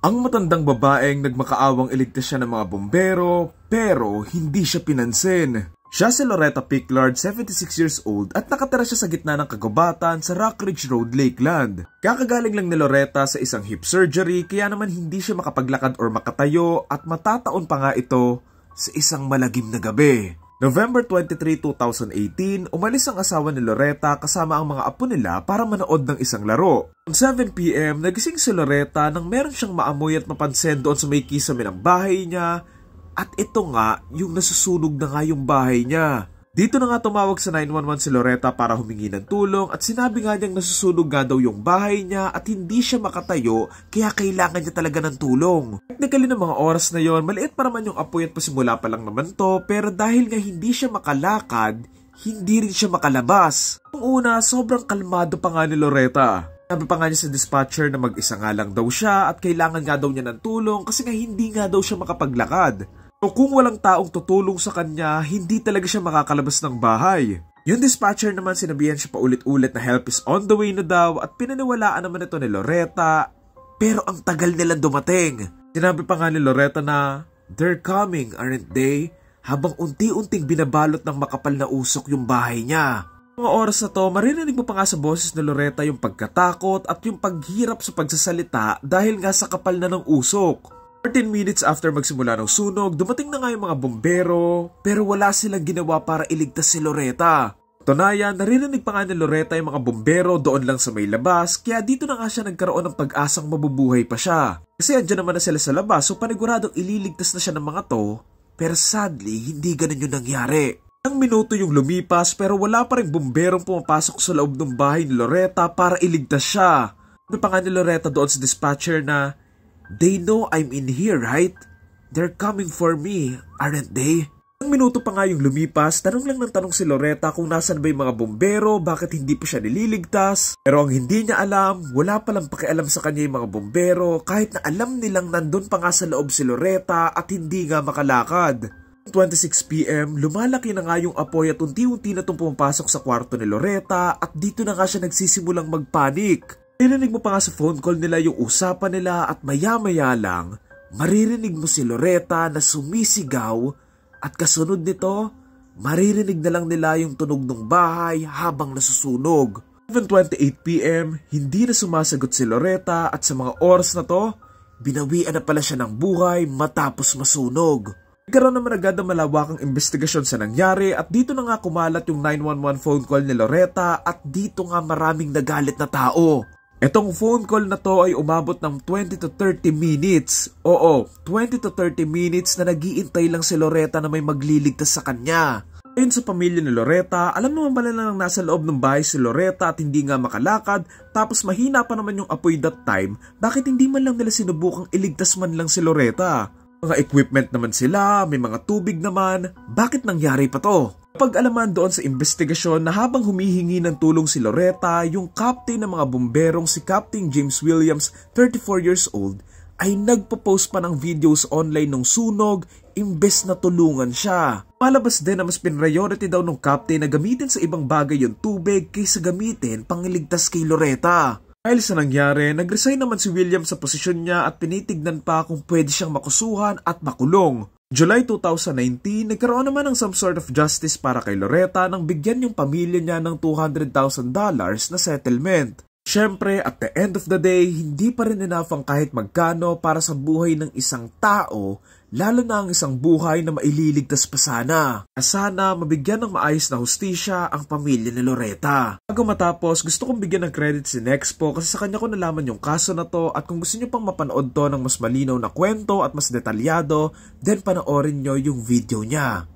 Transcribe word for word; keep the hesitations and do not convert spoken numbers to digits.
Ang matandang babaeng nagmakaawang iligtas siya ng mga bombero pero hindi siya pinansin. Siya si Loretta Picklard, seventy-six years old at nakatira siya sa gitna ng kagubatan sa Rockridge Road, Lakeland. Kakagaling lang ni Loretta sa isang hip surgery kaya naman hindi siya makapaglakad or makatayo at matataon pa nga ito sa isang malagim na gabi. November twenty-third, two thousand eighteen, umalis ang asawa ni Loretta kasama ang mga apo nila para manood ng isang laro. Noong seven p m, nagising si Loretta nang meron siyang maamoy at mapansin doon sa may kisame ng bahay niya at ito nga yung nasusunog na nga yung bahay niya. Dito na nga tumawag sa nine one one si Loretta para humingi ng tulong at sinabi nga niyang nasusunog nga daw yung bahay niya at hindi siya makatayo kaya kailangan niya talaga ng tulong. Technically ng mga oras na yon, maliit pa naman yung apoy at pasimula pa lang naman to pero dahil nga hindi siya makalakad, hindi rin siya makalabas. Ang una, sobrang kalmado pa nga ni Loretta. Sabi pa nga niya sa dispatcher na mag-isa nga lang daw siya at kailangan nga daw niya ng tulong kasi nga hindi nga daw siya makapaglakad. So kung walang taong tutulong sa kanya, hindi talaga siya makakalabas ng bahay. Yung dispatcher naman sinabihan siya pa ulit-ulit na help is on the way na daw at pinaniwalaan naman ito ni Loretta. Pero ang tagal nilang dumating. Sinabi pa nga ni Loretta na, "They're coming, aren't they?" Habang unti-unting binabalot ng makapal na usok yung bahay niya. Mga oras na to, maririnig mo pa nga sa boses ni Loretta yung pagkatakot at yung paghirap sa pagsasalita dahil nga sa kapal na ng usok. fourteen minutes after magsimula ng sunog, dumating na nga yung mga bombero pero wala silang ginawa para iligtas si Loretta. Tunayan, naririnig pa nga ni Loretta yung mga bombero doon lang sa may labas kaya dito na nga siya nagkaroon ng pag-asang mabubuhay pa siya. Kasi andyan naman na sila sa labas so paniguradong ililigtas na siya ng mga to pero sadly hindi ganun yung nangyari. Ilang minuto yung lumipas pero wala pa rin bomberong pumapasok sa loob ng bahay ni Loretta para iligtas siya. Sabi pa nga ni Loretta doon sa dispatcher na, "They know I'm in here, right? They're coming for me, aren't they?" Ilang minuto pa nga yung lumipas, tanong lang ng tanong si Loretta kung nasan ba yung mga bombero, bakit hindi pa siya nililigtas. Pero ang hindi niya alam, wala palang pakialam sa kanya yung mga bombero kahit na alam nilang nandun pa nga sa loob si Loretta at hindi nga makalakad. twenty-six p m, lumalaki na nga yung apoy at unti-unti na itong pumapasok sa kwarto ni Loretta at dito na nga siya nagsisimulang magpanik. Narinig mo pa nga sa phone call nila yung usapan nila at maya-maya lang, maririnig mo si Loretta na sumisigaw at kasunod nito, maririnig na lang nila yung tunog ng bahay habang nasusunog. eleven twenty-eight p m, hindi na sumasagot si Loretta at sa mga oras na to, binawian na pala siya ng buhay matapos masunog. Nagkaroon naman agad ang malawakang investigasyon sa nangyari at dito na nga kumalat yung nine one one phone call ni Loretta at dito nga maraming nagalit na tao. Etong phone call na to ay umabot ng twenty to thirty minutes. Oo, twenty to thirty minutes na nag-iintay lang si Loretta na may magliligtas sa kanya. Ayon sa pamilya ni Loretta, alam naman pala lang nasa loob ng bahay si Loretta at hindi nga makalakad tapos mahina pa naman yung apoy that time, bakit hindi man lang nila sinubukang iligtas man lang si Loretta? Mga equipment naman sila, may mga tubig naman, bakit nangyari pa to? Pag-alaman doon sa investigasyon na habang humihingi ng tulong si Loretta, yung captain ng mga bomberong si Captain James Williams, thirty-four years old, ay nagpo-post pa ng videos online ng sunog imbes na tulungan siya. Malabas din na mas priority daw ng captain na gamitin sa ibang bagay yung tubig kaysa gamitin pangiligtas kay Loretta. Dahil sa nangyari, nag-resign naman si Williams sa posisyon niya at tinitignan pa kung pwede siyang makusuhan at makulong. July two thousand nineteen, nagkaroon naman ng some sort of justice para kay Loretta nang bigyan yung pamilya niya ng two hundred thousand dollars na settlement. Siyempre, at the end of the day, hindi pa rin enough ang kahit magkano para sa buhay ng isang tao, lalo na ang isang buhay na maililigtas pa sana. Sana mabigyan ng maayos na hustisya ang pamilya ni Loretta. Bago matapos, gusto kong bigyan ng credit si Nexpo kasi sa kanya ko nalaman yung kaso na to at kung gusto nyo pang mapanood to ng mas malinaw na kwento at mas detalyado, then panoorin nyo yung video niya.